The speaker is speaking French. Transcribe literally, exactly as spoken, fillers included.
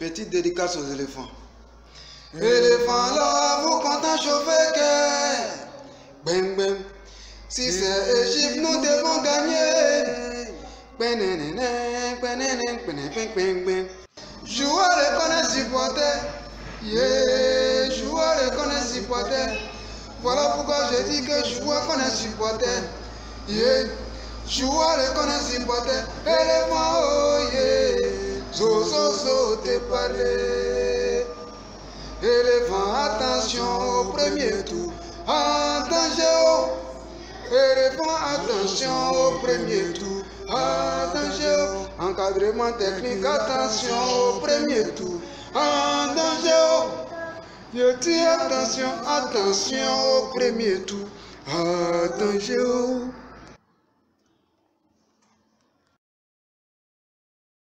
Petite dédicace aux éléphants. Éléphant là, vous comptez chauffer que bang bang. Si c'est Égypte, nous devons gagner. Joueur reconnaît supporter. Yeah, joueur reconnaît supporter. Voilà pourquoi je dis que joueur connaît supporter. Yeah, joueur reconnaît supporter. Éléphant, oh yeah. So so so te parler. Éléphant, attention au premier tour. Attention. Éléphant, attention au premier tour. Attention. Encadrement technique, attention au premier tour. Attention. Je dis attention, attention au premier tour. Attention.